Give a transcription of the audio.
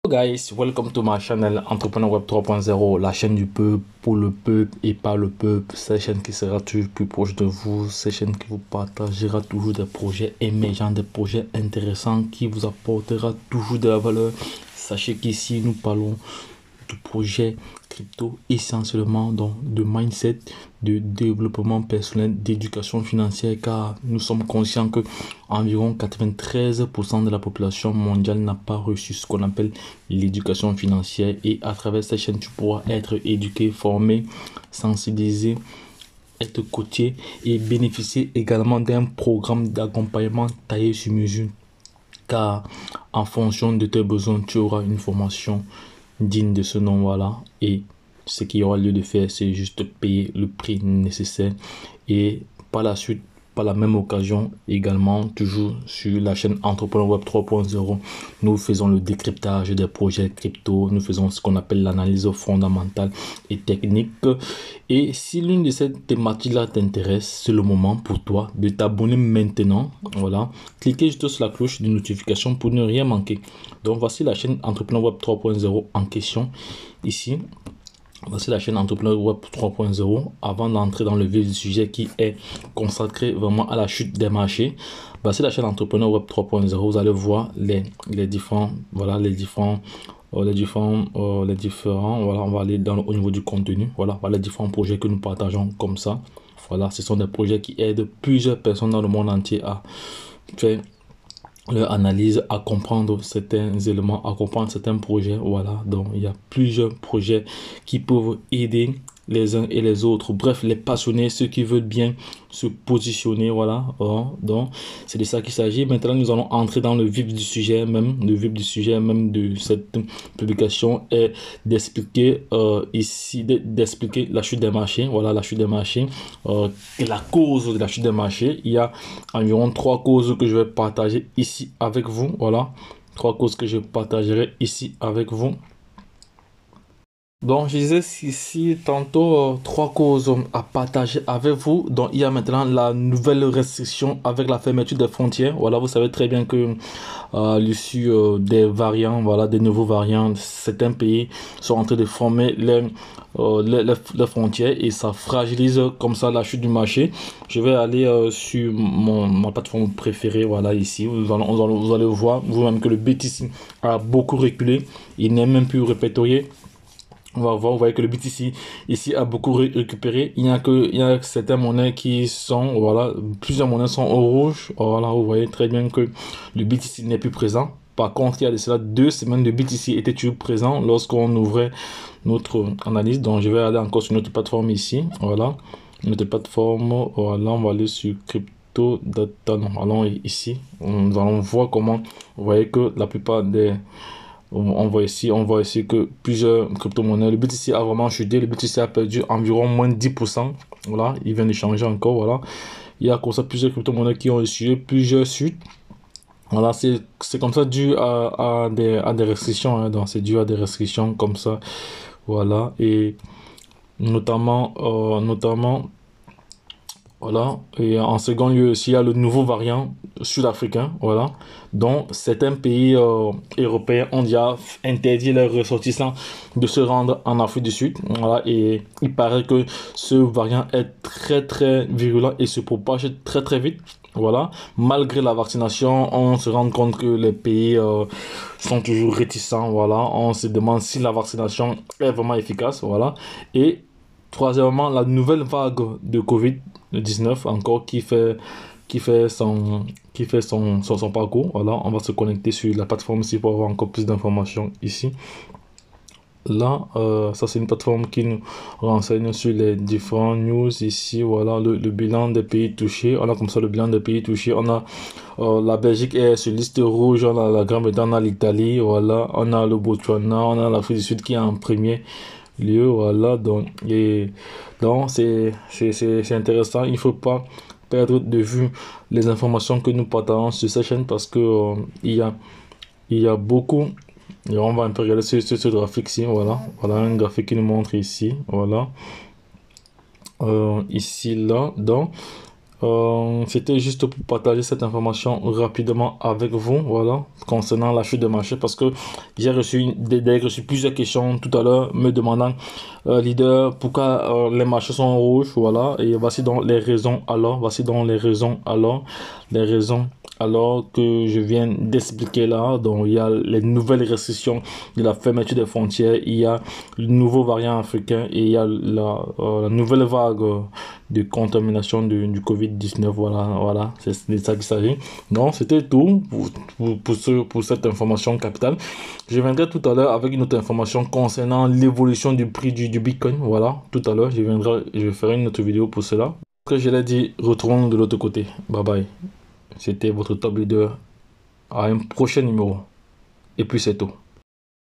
Guys, welcome to my channel Entrepreneur Web 3.0, la chaîne du peuple, pour le peuple et par le peuple. C'est la chaîne qui sera toujours plus proche de vous, c'est la chaîne qui vous partagera toujours des projets émergents, des projets intéressants, qui vous apportera toujours de la valeur. Sachez qu'ici nous parlons de projets crypto essentiellement, donc de mindset, de développement personnel, d'éducation financière, car nous sommes conscients que environ 93% de la population mondiale n'a pas reçu ce qu'on appelle l'éducation financière, et à travers cette chaîne tu pourras être éduqué, formé, sensibilisé, être coaché et bénéficier également d'un programme d'accompagnement taillé sur mesure, car en fonction de tes besoins tu auras une formation digne de ce nom. Voilà, et ce qu'il y aura lieu de faire, c'est juste payer le prix nécessaire, et par la suite, par la même occasion également, toujours sur la chaîne Entrepreneur Web 3.0, nous faisons le décryptage des projets crypto, nous faisons ce qu'on appelle l'analyse fondamentale et technique. Et si l'une de ces thématiques là t'intéresse, c'est le moment pour toi de t'abonner maintenant. Voilà, cliquez juste sur la cloche de notification pour ne rien manquer. Donc voici la chaîne Entrepreneur Web 3.0 en question ici. Voici la chaîne Entrepreneur Web 3.0. Avant d'entrer dans le vif du sujet qui est consacré vraiment à la chute des marchés, voici la chaîne Entrepreneur Web 3.0. Vous allez voir les différents, voilà, les différents, voilà, on va aller au niveau du contenu. Voilà, les différents projets que nous partageons comme ça. Voilà, ce sont des projets qui aident plusieurs personnes dans le monde entier à faire leur analyse, à comprendre certains éléments, à comprendre certains projets. Voilà, donc il y a plusieurs projets qui peuvent aider les uns et les autres, bref, les passionnés, ceux qui veulent bien se positionner. Voilà, donc c'est de ça qu'il s'agit. Maintenant nous allons entrer dans le vif du sujet même, de cette publication, est d'expliquer ici, d'expliquer la chute des marchés. Voilà, la chute des marchés et la cause de la chute des marchés. Il y a environ 3 causes que je vais partager ici avec vous. Voilà, 3 causes que je partagerai ici avec vous. Donc, je disais ici tantôt 3 causes à partager avec vous. Donc, il y a maintenant la nouvelle restriction avec la fermeture des frontières. Voilà, vous savez très bien que l'issue des variants, voilà, des nouveaux variants, certains pays sont en train de former les frontières, et ça fragilise comme ça la chute du marché. Je vais aller sur ma plateforme préférée. Voilà, ici, vous allez voir vous-même que le BTC a beaucoup reculé. Il n'est même plus répertorié. On va voir, vous voyez que le BTC ici a beaucoup récupéré. Il y a certaines monnaies qui sont, voilà, plusieurs monnaies sont au rouge. Voilà, vous voyez très bien que le BTC n'est plus présent. Par contre, il y a de cela 2 semaines, de BTC était toujours présent lorsqu'on ouvrait notre analyse. Donc, je vais aller encore sur notre plateforme ici. Voilà, notre plateforme. Voilà, on va aller sur Crypto Data. Non, allons ici. Nous allons voir comment, vous voyez que la plupart des... On voit ici que plusieurs crypto-monnaies, le BTC a vraiment chuté, le BTC a perdu environ moins de 10%. Voilà, il vient de changer encore. Voilà, il y a comme ça plusieurs crypto-monnaies qui ont essuyé plusieurs chutes. Voilà, c'est comme ça dû à des restrictions, hein, donc c'est dû à des restrictions comme ça. Voilà, et notamment voilà, et en second lieu aussi, il y a le nouveau variant sud-africain, voilà, dont certains pays européens ont déjà interdit leurs ressortissants de se rendre en Afrique du Sud. Voilà, et il paraît que ce variant est très très virulent et se propage très très vite. Voilà, malgré la vaccination, on se rend compte que les pays sont toujours réticents. Voilà, on se demande si la vaccination est vraiment efficace. Voilà, et troisièmement, la nouvelle vague de Covid-19 encore qui fait son parcours. Voilà, on va se connecter sur la plateforme ici pour avoir encore plus d'informations ici. Là, ça c'est une plateforme qui nous renseigne sur les différents news ici. Voilà, le bilan des pays touchés. On a comme ça le bilan des pays touchés. On a la Belgique est sur liste rouge, on a la Grande-Bretagne, on a l'Italie. Voilà, on a le Botswana, on a l'Afrique du Sud qui est en premier lieu. Voilà, donc c'est intéressant. Il faut pas perdre de vue les informations que nous partageons sur cette chaîne, parce que il y a beaucoup. Et on va un peu regarder sur ce graphique ici. Voilà, un graphique qui nous montre ici. Voilà, ici là, donc C'était juste pour partager cette information rapidement avec vous, voilà, concernant la chute de marché, parce que j'ai reçu plusieurs questions tout à l'heure me demandant, leader, pourquoi les marchés sont rouges, voilà, et voici donc les raisons alors, les raisons alors que je viens d'expliquer là. Donc il y a les nouvelles restrictions de la fermeture des frontières, il y a le nouveau variant africain et il y a la nouvelle vague de contamination du Covid-19. Voilà, c'est de ça qu'il s'agit. Donc, c'était tout pour cette information capitale. Je viendrai tout à l'heure avec une autre information concernant l'évolution du prix du Bitcoin. Voilà, tout à l'heure, je ferai une autre vidéo pour cela. Que je l'ai dit, retrouvons de l'autre côté. Bye bye. C'était votre top leader à un prochain numéro. Et puis c'est tout.